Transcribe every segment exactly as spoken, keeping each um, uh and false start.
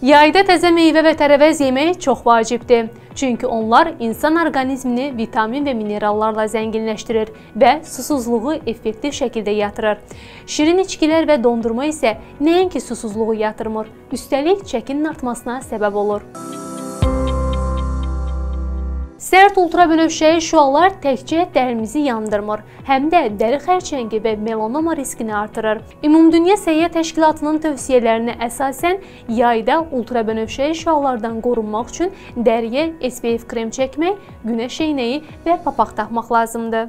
Yayda təzə meyvə və tərəvəz yemək çox vacibdir. Çünki onlar insan orqanizmini vitamin və minerallarla zənginləşdirir və susuzluğu effektiv şəkildə yatırır. Şirin içkilər və dondurma isə nəinki susuzluğu yatırmır, üstəlik çəkinin artmasına səbəb olur. Sərt ultrabənövşəyi şüalar təkcə dərimizi yandırmır, həm də dəri xərçəngi və melanoma riskini artırır. Ümumdünya Səhiyyə Təşkilatının tövsiyələrinə əsasən yayda ultrabənövşəyi şüalardan qorunmaq üçün dəriyə S P F krem çəkmək, günəş eynəyi və papaq taxmaq lazımdır.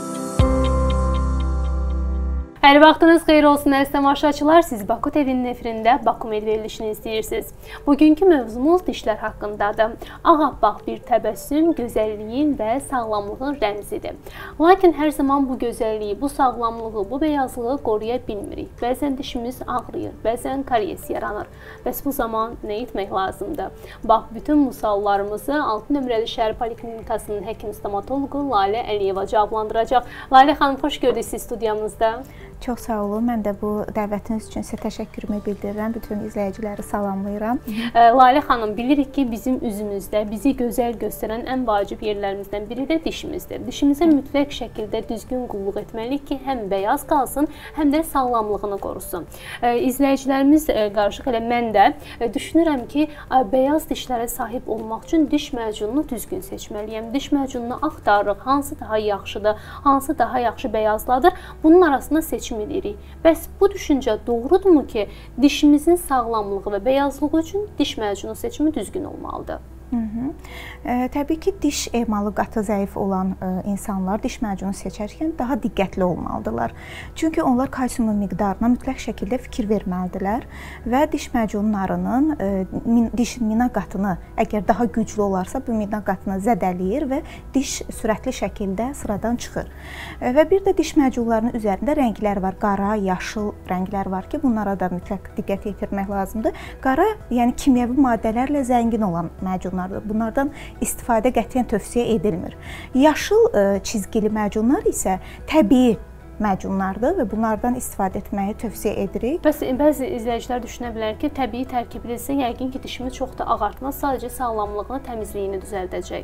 Hər vaxtınız xeyir olsun əziz tamaşaçılar, siz Baku T V-nin efirində Baku Med verilişini izləyirsiniz. Bugünkü mövzumuz dişlər haqqındadır. Ağappaq bir təbəssüm gözəlliyin və sağlamlığın rəmzidir. Lakin hər zaman bu gözəlliyi, bu sağlamlığı, bu beyazlığı qoruya bilmirik. Bəzən dişimiz ağrıyır, bəzən karies yaranır. Bəs bu zaman nə etmək lazımdır? Bax, bütün bu suallarımızı altı nömrəli şəhər poliklinikasının həkim stomatoloqu Lalə Əliyeva cavablandıracaq. Lalə xanım, xoş gördük siz studiyamızda. Çox sağ olun. Mən də bu dəvətiniz üçün sizə təşəkkürümü bildirirəm. Bütün izləyiciləri salamlayıram. Lalə xanım, bilirik ki, bizim üzümüzdə bizi gözəl göstərən ən vacib yerlərimizdən biri də dişimizdir. Dişimizə mütləq şəkildə düzgün qulluq etməliyik ki, həm bəyaz qalsın, həm də sağlamlığını qorusun. İzləyicilərimiz qarışıq elə mən də düşünürəm ki, bəyaz dişlərə sahib olmaq üçün diş macununu düzgün seçməliyəm. Diş macununu axtarırıq, hansı daha yaxşıdır, hansı daha yaxşı bəyazladır. Bunun arasında seçim edirik. Bəs bu düşüncə doğrudurmu ki, dişimizin sağlamlığı və bəyazlığı üçün diş macunu seçimi düzgün olmalıdır? Hı -hı. E, təbii ki, diş emalı qatı zəif olan e, insanlar diş macunu seçərkən daha diqqətli olmalıdırlar. Çünki onlar kalsiumun miqdarına mütləq şəkildə fikir verməlidirlər və diş macunlarının e, min, dişin mina qatını əgər daha güclü olarsa, bu mina qatını zədələyir və diş sürətli şəkildə sıradan çıxır. E, və bir də diş macunlarının üzərində rənglər var, qara, yaşıl rənglər var ki, bunlara da mütləq diqqət yetirmək lazımdır. Qara, yəni kimyəvi maddələrlə zəngin olan macunlar. Bunlardan istifadə qətiyyən tövsiyə edilmir. Yaşıl ə, çizgili macunlar isə təbii macunlardır və bunlardan istifadə etməyi tövsiyə edirik. Bəs bəzi izləyicilər düşünə bilər ki, təbii tərkiblisə yəqin ki, dişimi çox da ağartmaz, sadəcə sağlamlığını, təmizliyini düzəldəcək.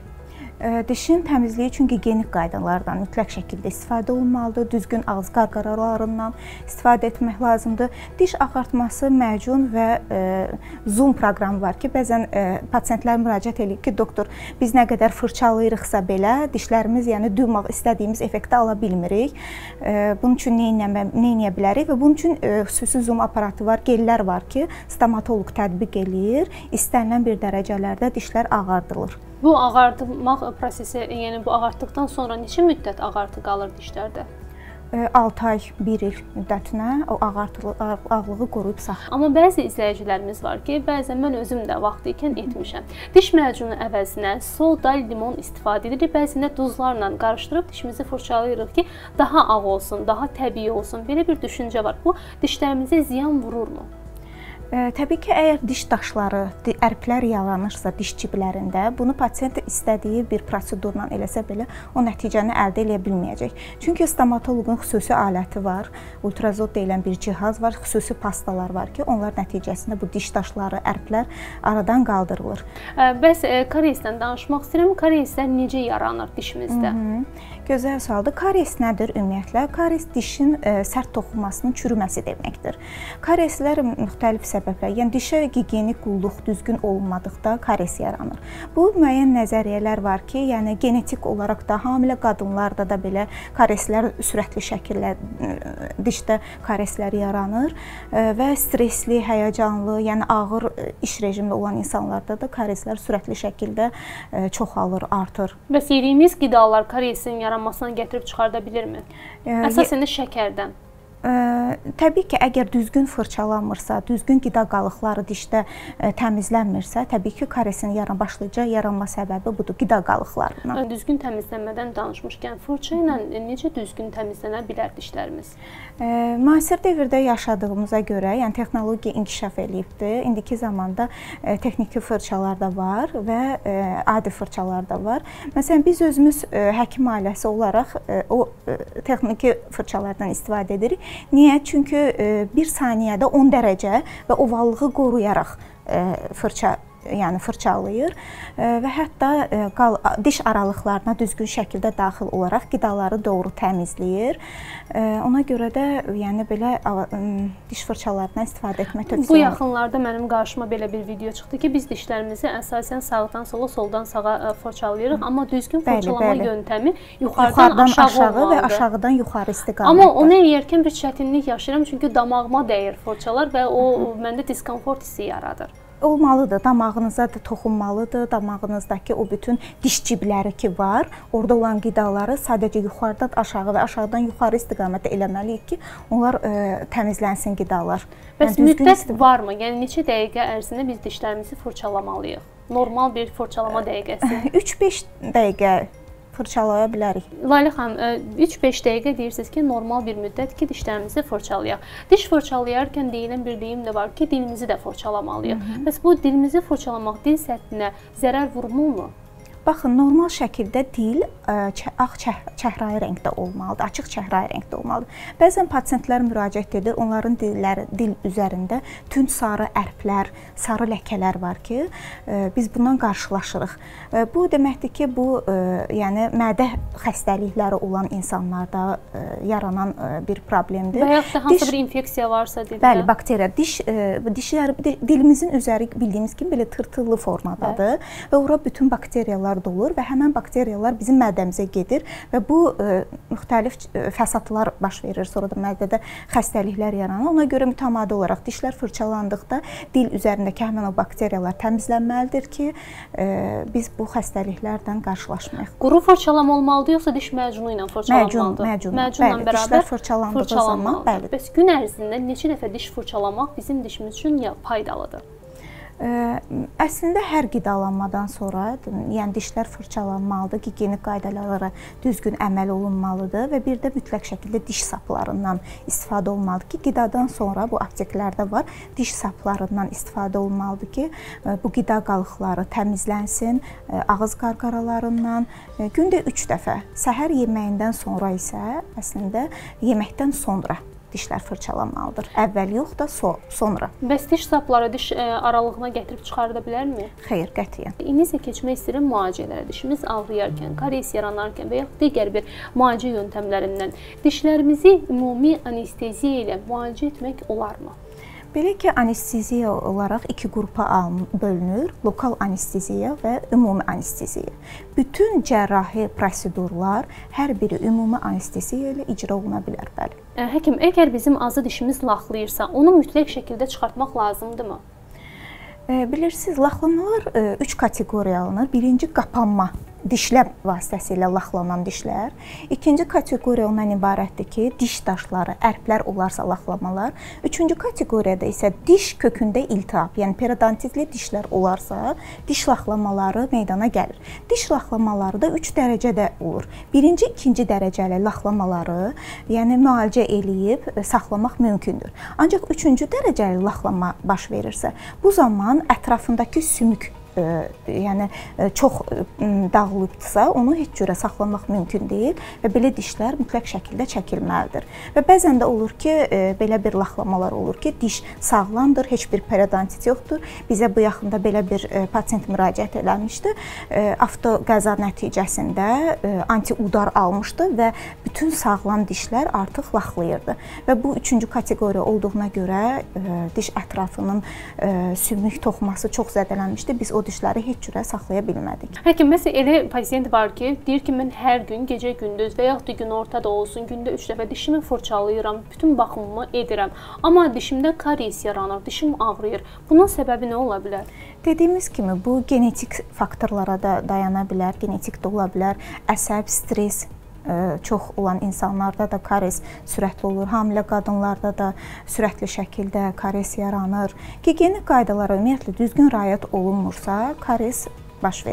Dişin təmizliyi üçün gigiyenik qaydalardan mütləq şəkildə istifadə olunmalıdır. Düzgün ağız qarqaralarından istifadə etmək lazımdır. Diş ağartması, macun və e, Zoom proqramı var ki, bəzən e, pasientlər müraciət edir ki, doktor, biz nə qədər fırçalayırıqsa belə dişlərimiz, yəni duymaq istədiyimiz effekti ala bilmirik. E, bunun üçün nə eləyə bilərik və bunun üçün e, xüsusi Zoom aparatı var, gellər var ki, stomatoloq tətbiq eləyir. İstənilən bir dərəcələrdə dişlər ağardılır. Bu ağartmaq prosesi, yəni bu ağartdıqdan sonra neçə müddət ağartı qalır dişlərdə? altı ay, bir il müddətinə o ağırlığı qoruyub saxlayır. Amma bəzi izləyicilərimiz var ki, bəzən mən özüm də vaxtı ikən etmişəm. Diş macunu əvəzinə soda, limon istifadə edirik. Bəzində duzlarla qarışdırıb dişimizi fırçalayırıq ki, daha ağ olsun, daha təbii olsun. Belə bir düşüncə var. Bu dişlərimizə ziyan vururmu? E, təbii ki, əgər diş daşları, ərklər yaranırsa diş ciblərində, bunu pasient istədiyi bir prosedurla eləsə belə o nəticəni əldə edə bilməyəcək. Çünki stomatoloqun xüsusi aləti var, ultrazod deyilən bir cihaz var, xüsusi pastalar var ki, onlar nəticəsində bu diş daşları, ərklər aradan qaldırılır. E, bəs e, kariesdən danışmaq istəyirəm. Karieslər necə yaranır dişimizdə? Hı -hı. Gözəl sualdır. Karies nədir ümumiyyətlə? Karies dişin e, sərt toxunmasının çürüməsi deməkdir. Karieslər müxtəlif səbəblər, yəni dişə gigiyenik qulluq düzgün olmadıqda karies yaranır. Bu müəyyən nəzəriyyələr var ki, yəni genetik olaraq da hamilə qadınlarda da belə karieslər sürətli şəkildə dişdə karieslər yaranır və stresli, həyəcanlı, yəni ağır iş rejimində olan insanlarda da karieslər sürətli şəkildə çoxalır, artır. Bəs yediyimiz qidalar kariesin yaranmasına gətirib çıxarda bilirmi? Əsasən də şəkərdən. Ə, təbii ki, əgər düzgün fırçalanmırsa, düzgün qida qalıqları dişdə ə, təmizlənmirsə, təbii ki, kariesin yaran başlıca yaranma səbəbi budur, qida qalıqlarından. Düzgün təmizlənmədən danışmışkən, fırça ilə necə düzgün təmizlənə bilər dişlərimiz? Ə, müasir dövrdə yaşadığımıza görə, yəni texnologiya inkişaf eləyibdir. İndiki zamanda ə, texniki fırçalar da var və ə, adi fırçalar da var. Məsələn, biz özümüz ə, həkim ailəsi olaraq ə, o ə, texniki fırçalardan istifadə edirik. Niyə? Çünki bir saniyədə on dərəcə və ovallığı qoruyaraq fırça yəni fırçalayır və hətta diş aralıqlarına düzgün şəkildə daxil olaraq qidaları doğru təmizləyir. Ona görə də yəni belə diş fırçalarından istifadə etmək tövsiyə olunur. Bu yaxınlarda mənim qarşıma belə bir video çıxdı ki, biz dişlərimizi əsasən sağdan sola, soldan sağa fırçalayırıq, amma düzgün fırçalama bəli, bəli. yöntəmi yuxarıdan, yuxarıdan aşağı, aşağı olmalıdır. Və aşağıdan yuxarı istiqamətdə. Amma onu eləyərkən bir çətinlik yaşayıram, çünki damağıma dəyir fırçalar və o Hı -hı. məndə diskomfort hissi yaradır. Olmalıdır, damağınıza da toxunmalıdır, damağınızdakı o bütün diş cibləri ki var, orada olan qidaları sadəcə yuxarıdan aşağı və aşağıdan yuxarı istiqamətdə eləməliyik ki, onlar ə, təmizlənsin qidalar. Bəs yəni, müddət varmı? Yəni neçə dəqiqə ərzində biz dişlərimizi fırçalamalıyıq? Normal bir fırçalama dəqiqəsi. üç beş dəqiqə fırçalaya bilərik. Layla xanım, üç beş dəqiqə deyirsiniz ki, normal bir müddət ki, dişlərimizi fırçalayaq. Diş fırçalayarkən deyilən bir deyim də var ki, dilimizi də fırçalamalıyıq. Bəs bu dilimizi fırçalamaq dil səthinə zərər vurmurmu? Baxın, normal şəkildə dil ağ çəhrayı rəngdə olmalıdır, açıq çəhrayı rəngdə olmalıdır. Bəzən pasientlər müraciət edir, onların dilləri, dil üzərində tünd sarı ərplər, sarı ləkələr var ki, biz bundan qarşılaşırıq. Bu deməkdir ki, bu yəni mədə xəstəlikləri olan insanlarda yaranan bir problemdir. Və yaxud da hansı diş, bir infeksiya varsa dildə. Bəli, bakteriya. Diş, dişlər, dilimizin üzəri bildiyimiz kimi belə tırtıllı formadadır bəli. Və ora bütün bakteriyalar olur və həmən bakteriyalar bizim mədəmizə gedir və bu ə, müxtəlif fəsadlar baş verir, sonra da mədədə xəstəliklər yaranır. Ona görə mütəmadi olaraq dişlər fırçalandıqda dil üzərindəki həmən o bakteriyalar təmizlənməlidir ki, ə, biz bu xəstəliklərdən qarşılaşmayaq. Quru fırçalama olmalıdır, yoxsa diş macunu ilə fırçalanmalıdır? Məcun, məcun. Macunla bəli, bərabər dişlər fırçalandığı zaman, bəli. Bəs gün ərzində neçə dəfə diş fırçalamaq bizim dişimiz üçün faydalıdır? Əslində hər qidalanmadan sonra, yəni dişlər fırçalanmalıdır, gigiyenik qaydalara düzgün əməl olunmalıdır və bir də mütləq şəkildə diş saplarından istifadə olunmalıdır ki, qidadan sonra bu apteklərdə var, diş saplarından istifadə olunmalıdır ki, bu qida qalıqları təmizlənsin, ağız qarqaralarından gündə üç dəfə, səhər yeməyindən sonra isə əslində yeməkdən sonra dişlər fırçalanmalıdır. Əvvəl yox da so sonra. Bəs diş sapları diş ə, aralığına gətirib çıxarda bilərmi? Xeyr, qətiyyən. İndi isə keçmək istəyirəm müalicələrə. Dişimiz ağrıyarkən, karies yaranarkən və ya digər bir müalicə yöntəmlərindən dişlərimizi ümumi anesteziya ilə müalicə etmək olarmı? Belə ki, anesteziya olaraq iki qrupa bölünür. Lokal anesteziya və ümumi anesteziya. Bütün cərrahi prosedurlar hər biri ümumi anesteziya ilə icra oluna bilər, bəli. Həkim, əgər bizim azı dişimiz laxlayırsa, onu mütləq şəkildə çıxartmaq lazımdırmı? Bilirsiniz, laxlamalar üç kateqoriya alınır. Birinci, qapanma. Dişlər vasitəsilə laxlanan dişlər. İkinci kateqoriya ondan ibarətdir ki, diş daşları, ərplər olarsa laxlamalar. Üçüncü kateqoriyada isə diş kökündə iltihab, yəni periodontitli dişlər olarsa, diş laxlamaları meydana gəlir. Diş laxlamaları da üç dərəcədə olur. Birinci, ikinci dərəcəli laxlamaları, yəni müalicə eləyib saxlamaq mümkündür. Ancaq üçüncü dərəcəli laxlama baş verirsə, bu zaman ətrafındakı sümük, yəni çox dağılıbdırsa, onu heç cürə saxlamaq mümkün deyil və belə dişlər mütləq şəkildə çəkilməlidir. Və bəzən də olur ki, belə bir laxlamalar olur ki, diş sağlamdır, heç bir periodontit yoxdur. Bizə bu yaxında belə bir pasient müraciət eləmişdi. Avtoqəza nəticəsində anti-udar almışdı və bütün sağlam dişlər artıq laxlayırdı. Və bu üçüncü kateqoriya olduğuna görə diş ətrafının sümük toxuması çox zədələnmişdi. Biz o dişləri heç cürə saxlaya bilmədik. Həkim, məsələn, elə pasiyent var ki, deyir ki, mən hər gün, gecə gündüz və yaxud da gün ortada olsun, gündə üç dəfə dişimi fırçalayıram, bütün baxımımı edirəm. Amma dişimdə karies yaranır, dişim ağrıyır. Bunun səbəbi nə ola bilər? Dediyimiz kimi, bu genetik faktorlara da dayana bilər, genetik də ola bilər, əsəb, stres çox olan insanlarda da karies sürətli olur. Hamilə qadınlarda da sürətli şəkildə karies yaranır. Gigiyenik qaydalara ümumiyyətlə düzgün riayət olunmursa, karies baş verir.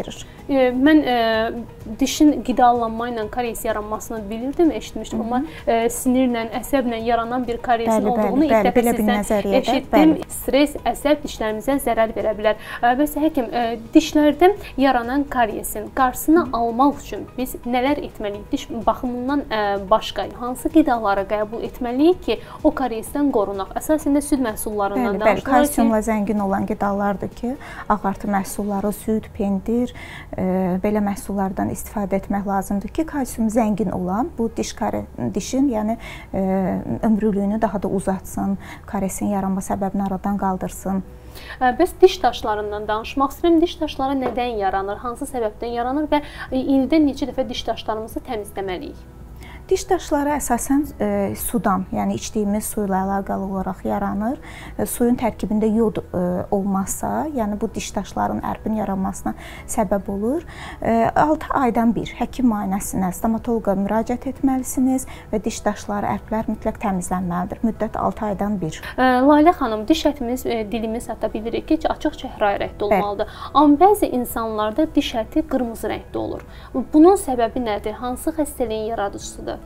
E, mən e, dişin qidalanma ilə karies yaranmasını bilirdim, eşitmişdim, amma e, sinirlə, əsəblə yaranan bir kariesin bəli, olduğunu bəli, ilk dəfə sizdən eşitdim. Bəli. Stress, əsəb dişlərimizə zərər verə bilər. E, bəs həkim, e, dişlərdə yaranan kariesin qarşısını almaq üçün biz nələr etməliyik? Diş baxımından e, başqa hansı qidaları qəbul etməliyik ki, o kariesdən qorunaq? Əsasən də süd məhsullarından danışırıq. Bəli, kalsiumla ki, zəngin olan qidalardır ki, ağartı məhsulları, süd, pendir, e, belə məhsullardan istifadə etmək lazımdır ki, kalsium zəngin olan bu diş kare, dişin, yəni e, ömrlüyünü daha da uzatsın, kariesin yaranma səbəbini aradan qaldırsın. Bəs diş daşlarından danışmaq istəyirəm. Diş daşları nədən yaranır, hansı səbəbdən yaranır və ildə neçə dəfə diş daşlarımızı təmizləməliyik? Diş daşları əsasən e, sudan, yəni içdiyimiz su ilə əlaqəli olaraq yaranır. E, suyun tərkibində yod e, olmazsa, yəni bu diş daşlarının ərbin yaranmasına səbəb olur. E, altı aydan bir həkim müayinəsinə, stomatoloqa müraciət etməlisiniz və diş daşları, ərblər mütləq təmizlənməlidir. Müddət altı aydan bir. E, Lalə xanım, diş ətimiz, e, dilimiz hətta bilirik ki, açıq çəhrayı rəngdə olmalıdır. Amma bəzi insanlarda diş əti qırmızı rəngdə olur. Bunun səbəbi nədir? Hansı xəstəliyin yaradıcısıdır?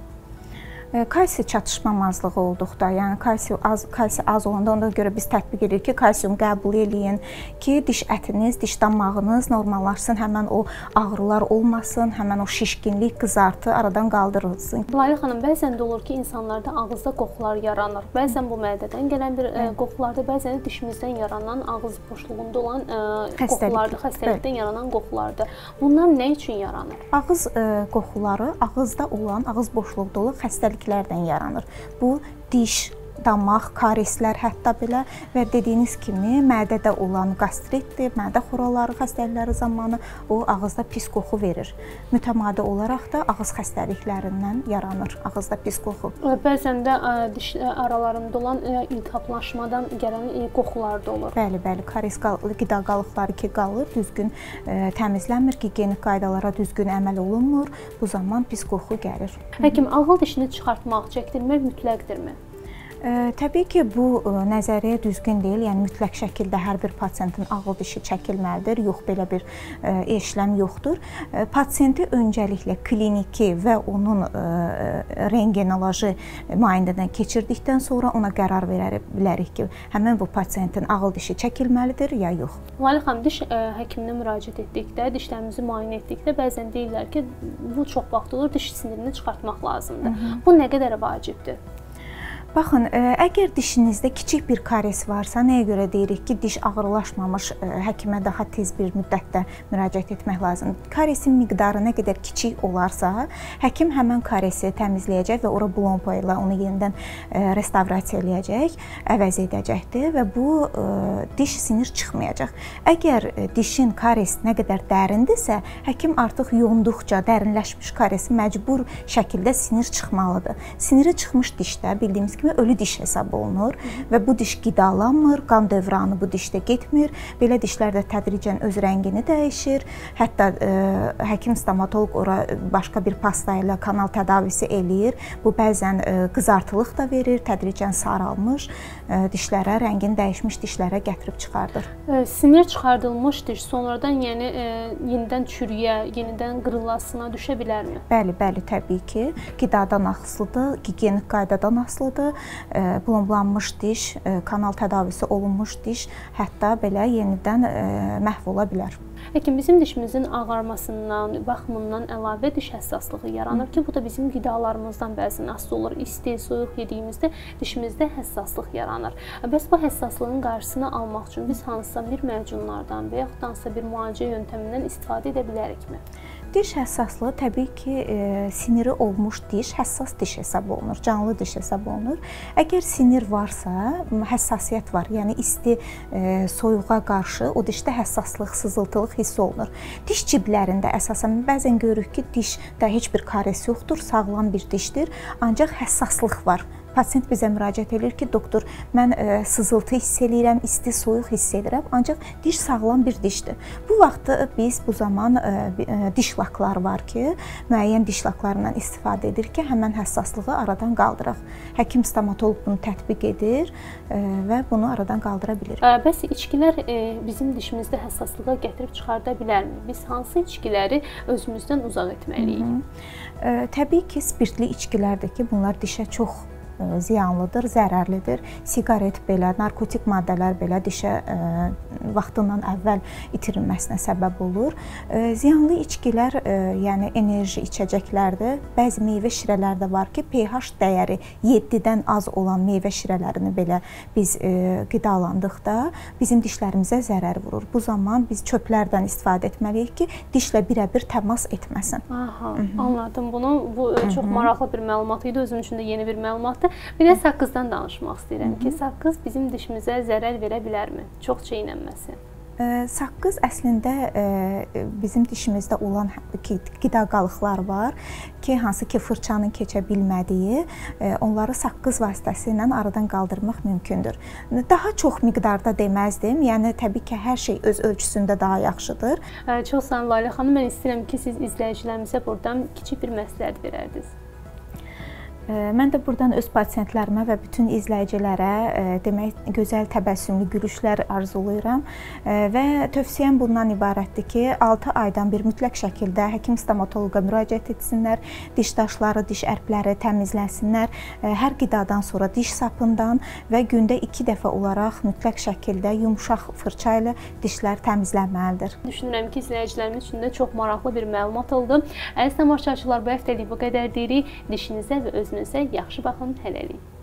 Kalsi çatışmamazlığı olduqda, yəni kalsi az, kalsi az olanda ona görə biz tətbiq edirik ki, kalsium qəbul eləyin ki, diş ətiniz, diş damağınız normallaşsın, həmən o ağrılar olmasın, həmən o şişkinlik, qızartı aradan qaldırılsın. Lalə xanım, bəzən də olur ki, insanlarda ağızda qoxular yaranır. Bəzən bu mədədən gələn bir e, qoxularda, bəzən də dişimizdən yaranan, ağız boşluğunda olan e, qoxulardır, xəstəlikdən yaranan qoxulardır. Bunlar nə üçün yaranır? Ağız e, qoxuları ağızda olan, ağız boşluqda olan xəstəlik yaranır. Bu diş, damaq, karieslər hətta belə və dediyiniz kimi mədədə olan qastritdir, mədə xoraları xəstəlikləri zamanı o ağızda pis qoxu verir. Mütəmadi olaraq da ağız xəstəliklərindən yaranır, ağızda pis qoxu. Bəzən də diş aralarında olan iltihaplaşmadan gələn qoxular da olur. Bəli, bəli, karies qida qalıqları ki qalır, düzgün e, təmizlənmir, gigiyenik qaydalara düzgün əməl olunmur, bu zaman pis qoxu gəlir. Həkim, ağıl dişini çıxartmaq, çəkdirmək mütləqdirmi? Ə, təbii ki, bu ə, nəzəriyyə düzgün deyil. Yəni mütləq şəkildə hər bir pasientin ağıl dişi çəkilməlidir. Yox, belə bir ə, işləm yoxdur. Ə, pasiyenti öncəliklə kliniki və onun ə, rengenoloji müayinədən keçirdikdən sonra ona qərar verə bilərik ki, həmin bu pasiyentin ağıl dişi çəkilməlidir ya yox. Lalə xanım, diş ə, həkiminə müraciət etdikdə, dişlərimizi müayinə etdikdə bəzən deyirlər ki, bu çox vaxt olur, diş sinirini çıxartmaq lazımdır. Hı -hı. Bu nə qədər vacibdir? Baxın, əgər dişinizdə kiçik bir karies varsa, nəyə görə deyirik ki, diş ağırlaşmamış həkimə daha tez bir müddətdə müraciət etmək lazımdır. Kariesin miqdarı nə qədər kiçik olarsa, həkim həmən kariesi təmizləyəcək və ora blompa ilə onu yenidən restavrasiya eləyəcək, əvəz edəcəkdir və bu diş sinir çıxmayacaq. Əgər dişin karies nə qədər dərindirsə, həkim artıq yonduqca dərinləşmiş kariesi məcbur şəkildə sinir çıxmalıdır. Siniri çıxmış dişdə bildiyimiz kimi ölü diş hesab olunur və bu diş qidalanmır, qan dövranı bu dişdə getmir. Belə dişlərdə tədricən öz rəngini dəyişir. Hətta ə, həkim stomatoloq ora başqa bir pasta ilə kanal tədavisi eləyir. Bu bəzən ə, qızartılıq da verir, tədricən saralmış ə, dişlərə, rəngini dəyişmiş dişlərə gətirib çıxardır. Ə, sinir çıxardılmış diş sonradan yəni ə, yenidən çürüyə, yenidən qırılasına düşə bilərmi? Bəli, bəli, təbii ki, qidadan asılıdır, gigiyenik qaydadan asılıdır. Plomblanmış diş, kanal tədavisi olunmuş diş hətta belə yenidən məhv ola bilər. Həkim, bizim dişimizin ağarmasından, baxımından əlavə diş həssaslığı yaranır ki, bu da bizim qidalarımızdan bəzən asılı olur. İsti, soyuq yediyimizdə dişimizdə həssaslıq yaranır. Bəs bu həssaslığın qarşısını almaq üçün biz hansısa bir macunlardan və yaxud da hansısa bir müalicə yöntəmindən istifadə edə bilərikmi? Diş həssaslığı təbii ki, e, siniri olmuş diş həssas diş hesab olunur, canlı diş hesab olunur. Əgər sinir varsa, həssasiyyət var, yəni isti, e, soyuğa qarşı o dişdə həssaslıq, sızıltılıq hiss olunur. Diş ciblərində əsasən bəzən görürük ki, dişdə heç bir karies yoxdur, sağlam bir dişdir, ancaq həssaslıq var. pasient bizə müraciət edir ki, doktor, mən ə, sızıltı hiss edirəm, isti, soyuq hiss edirəm, ancaq diş sağlam bir dişdir. Bu vaxt biz bu zaman ə, diş laklar var ki, müəyyən diş laklarından istifadə edir ki, həmən həssaslığı aradan qaldıraq. Həkim stomatoloq bunu tətbiq edir ə, və bunu aradan qaldıra bilir. Ə, bəs içkilər ə, bizim dişimizdə həssaslığa gətirib çıxarda bilərmi? Biz hansı içkiləri özümüzdən uzaq etməliyik? Hı -hı. Ə, təbii ki, spirtli içkilərdir ki, bunlar dişə çox ziyanlıdır, zərərlidir. Siqaret belə, narkotik maddələr belə dişə ə, vaxtından əvvəl itirilməsinə səbəb olur. Ə, ziyanlı içkilər, ə, yəni enerji içəcəklərdir. Bəzi meyvə şirələri də var ki, pH dəyəri yeddidən az olan meyvə şirələrini belə biz ə, qidalandıqda bizim dişlərimizə zərər vurur. Bu zaman biz çöplərdən istifadə etməliyik ki, dişlə birə-bir təmas etməsin. Aha, Hı -hı. anladım bunu. Bu Hı -hı. çox maraqlı bir məlumat idi. Özüm üçün də yeni bir məlumatdır. Bir də saqqızdan danışmaq istəyirəm Hı -hı. ki, saqqız bizim dişimizə zərər verə bilərmi? Çox çeynənməsi. Saqqız əslində bizim dişimizdə olan qida qalıqlar var ki, hansı ki fırçanın keçə bilmədiyi, onları saqqız vasitəsilə aradan qaldırmaq mümkündür. Daha çox miqdarda deməzdim, yəni təbii ki, hər şey öz ölçüsündə daha yaxşıdır. Çox sağ olun Lalə xanım, mən istəyirəm ki, siz izləyicilərimizə buradan kiçik bir məsləhət verərdiniz. Mən də buradan öz pasientlərimə və bütün izləyicilərə demək gözəl təbəssümlü gülüşlər arzulayıram və tövsiyəm bundan ibarətdir ki, altı aydan bir mütləq şəkildə həkim stomatoloqa müraciət etsinlər, diş daşları, diş ərkləri təmizlənsinlər, hər qidadan sonra diş sapından və gündə iki dəfə olaraq mütləq şəkildə yumşaq fırça ilə dişlər təmizlənməlidir. Düşünürəm ki, izləyicilərimiz üçün də çox maraqlı bir məlumat oldu. Əziz tamaşaçılar, bu həftəlik bu qədər deyirik. Dişinizə və özünüzə yaxşı baxın, hələlik.